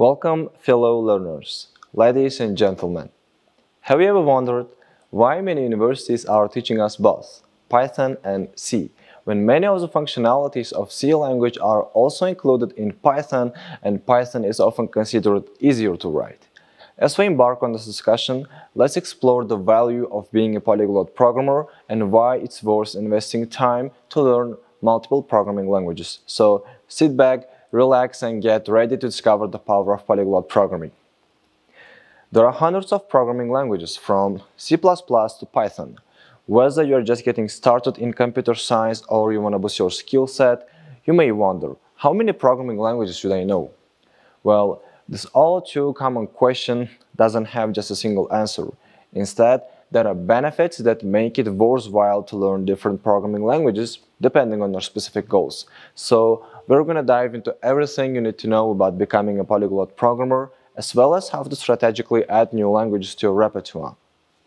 Welcome, fellow learners, ladies and gentlemen. Have you ever wondered why many universities are teaching us both Python and C, when many of the functionalities of C language are also included in Python, and Python is often considered easier to write? As we embark on this discussion, let's explore the value of being a polyglot programmer and why it's worth investing time to learn multiple programming languages. So sit back, relax, and get ready to discover the power of polyglot programming. There are hundreds of programming languages, from C++ to Python. Whether you're just getting started in computer science or you want to boost your skill set, you may wonder, how many programming languages should I know? Well, this all too common question doesn't have just a single answer. Instead, there are benefits that make it worthwhile to learn different programming languages depending on your specific goals. So we're going to dive into everything you need to know about becoming a polyglot programmer, as well as how to strategically add new languages to your repertoire.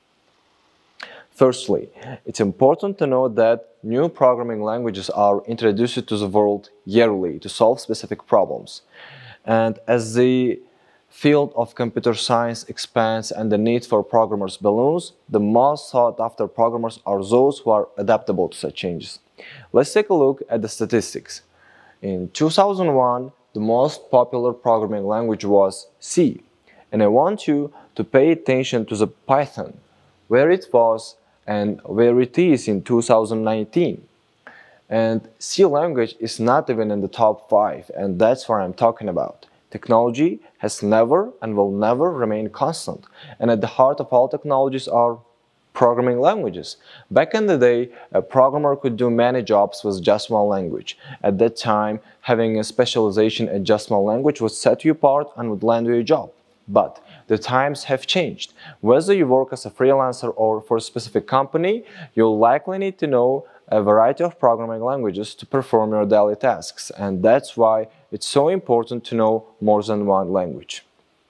Firstly, it's important to note that new programming languages are introduced to the world yearly to solve specific problems. And as the field of computer science expands and the need for programmers balloons, the most sought-after programmers are those who are adaptable to such changes. Let's take a look at the statistics. In 2001, the most popular programming language was C, and I want you to pay attention to the Python, where it was and where it is in 2019. And C language is not even in the top 5, and that's what I'm talking about. Technology has never and will never remain constant, and at the heart of all technologies are programming languages. Back in the day, a programmer could do many jobs with just one language. At that time, having a specialization in just one language would set you apart and would land you a job. But the times have changed. Whether you work as a freelancer or for a specific company, you'll likely need to know a variety of programming languages to perform your daily tasks, and that's why it's so important to know more than one language.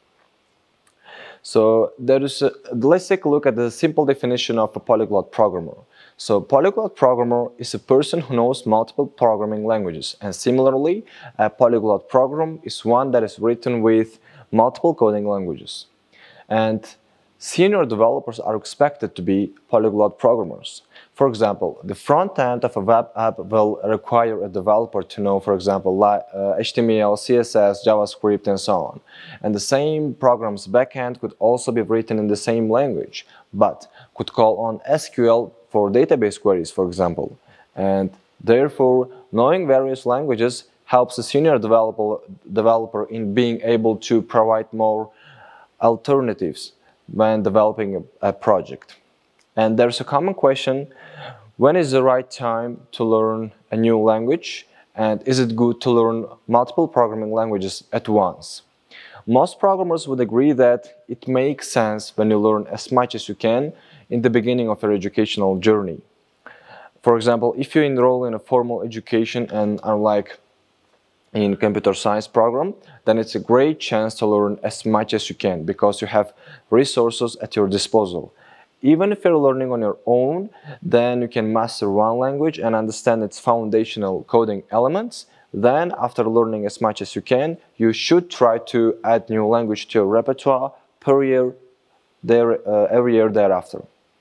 So let's take a look at the simple definition of a polyglot programmer. So polyglot programmer is a person who knows multiple programming languages, and similarly, a polyglot program is one that is written with multiple coding languages. And senior developers are expected to be polyglot programmers. For example, the front end of a web app will require a developer to know, for example, HTML, CSS, JavaScript, and so on. And the same program's backend could also be written in the same language, but could call on SQL for database queries, for example. And therefore, knowing various languages helps a senior developer in being able to provide more alternatives when developing a project. And there's a common question: when is the right time to learn a new language, and is it good to learn multiple programming languages at once? Most programmers would agree that it makes sense when you learn as much as you can in the beginning of your educational journey. For example, if you enroll in a formal education and unlike in computer science program, then it's a great chance to learn as much as you can because you have resources at your disposal. Even if you're learning on your own, then you can master one language and understand its foundational coding elements. Then, after learning as much as you can, you should try to add new language to your repertoire per year, every year thereafter.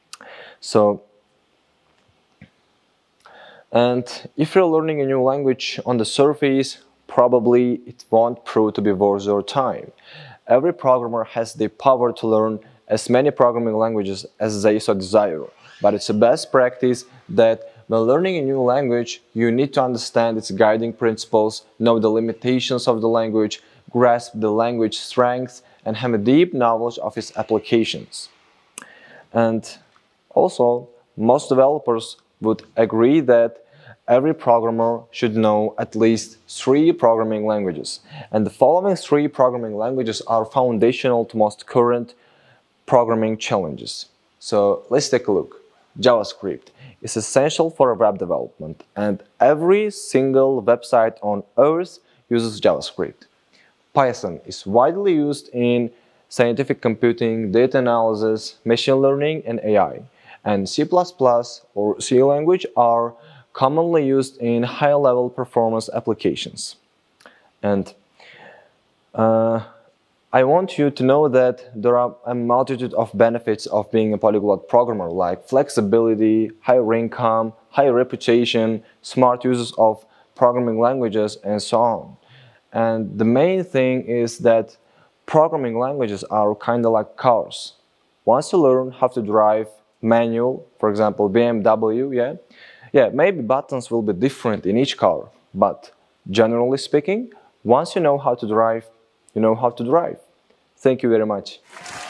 And if you're learning a new language on the surface, probably it won't prove to be worth your time. Every programmer has the power to learn as many programming languages as they so desire, but it's a best practice that when learning a new language, you need to understand its guiding principles, know the limitations of the language, grasp the language strengths, and have a deep knowledge of its applications. And also, most developers would agree that every programmer should know at least 3 programming languages. And the following 3 programming languages are foundational to most current programming challenges. So let's take a look. JavaScript is essential for web development, and every single website on Earth uses JavaScript. Python is widely used in scientific computing, data analysis, machine learning, and AI. And C++ or C language are commonly used in high-level performance applications. And I want you to know that there are a multitude of benefits of being a polyglot programmer, like flexibility, higher income, higher reputation, smart uses of programming languages, and so on. And the main thing is that programming languages are kind of like cars. Once you learn how to drive manual, for example, BMW, maybe buttons will be different in each car, but generally speaking, once you know how to drive, you know how to drive. Thank you very much.